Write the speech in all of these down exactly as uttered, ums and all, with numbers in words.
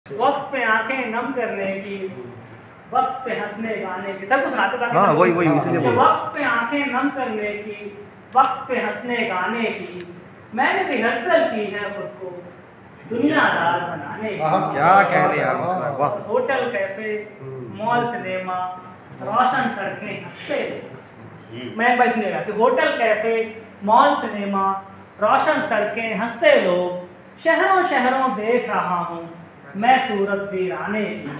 वक्त पे आंखें नम करने की, वक्त पे हंसने गाने की, सबको सुनाते थे। हाँ वही वही इसीलिए बोल। वक्त पे आंखें नम करने की, वक्त पे हंसने गाने की, मैंने रिहर्सल की है खुद को दुनियादार बनाने की। क्या कहने यार, वाह। होटल, कैफे, मॉल, सिनेमा, रोशन सड़कें, हंसते। मैं भाई सुनेगा कि होटल, कैफे, मॉल, सिनेमा, रोशन सड़कें, हंसते लोग, शहरों शहरों देख रहा हूँ मैं सूरत वीराने की।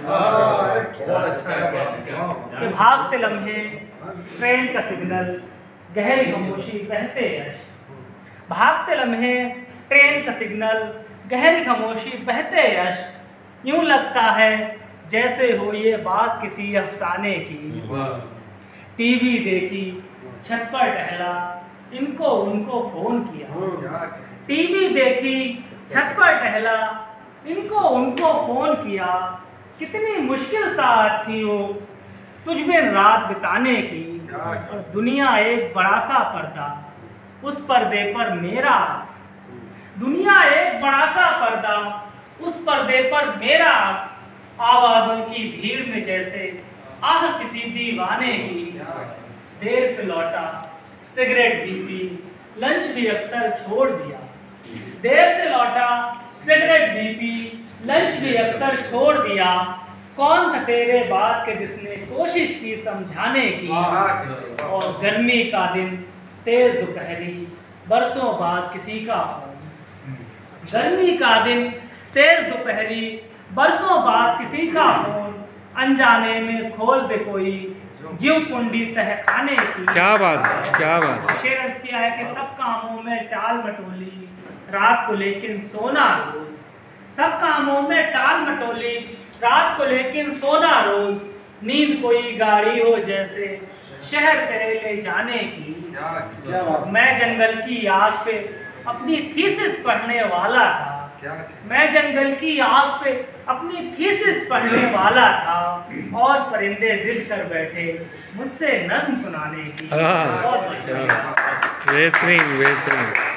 कि भागते लम्हे, ट्रेन का सिग्नल, गहरी खामोशी, बहते यश। भागते लम्हे, ट्रेन का सिग्नल, गहरी खामोशी, बहते यश। यूं लगता है जैसे हो ये बात किसी अफसाने की। टीवी देखी, छत पर टहला, इनको उनको फोन किया। टीवी देखी, छत पर टहला, इनको उनको फोन किया। कितनी मुश्किल साथ थी वो तुझ में रात बिताने की। और दुनिया एक बड़ा सा पर्दा, उस पर्दे पर मेरा अक्स। दुनिया एक बड़ा सा पर्दा, उस पर्दे पर मेरा अक्स। आवाजों की भीड़ में जैसे आह किसी दीवाने की। देर से लौटा, सिगरेट भी पी, लंच भी अक्सर छोड़ दिया। देर से लौटा, सिगरेट भी पी, लंच भी अक्सर छोड़ दिया। कौन था तेरे बात के जिसने कोशिश की समझाने की। और गर्मी का दिन, तेज दोपहरी, बरसों बाद किसी का फोन। गर्मी का दिन, तेज दोपहरी, बरसों बाद किसी का फोन। अनजाने में खोल दे कोई जीव कुंडी तहखाने की। क्या बात है, क्या बात है। शेर अर्ज किया है कि सब कामों में टाल मटोली, रात को लेकिन सोना रोज। सब कामों में टाल मटोली, रात को लेकिन सोना रोज। नींद कोई गाड़ी हो जैसे शहर तेरे ले जाने की। मैं जंगल की आग पे अपनी थीसिस पढ़ने वाला था। मैं जंगल की आग पे अपनी थीसिस पढ़ने वाला था। और परिंदे जिद कर बैठे मुझसे नज्म सुनाने की। बेहतरीन बेहतरीन।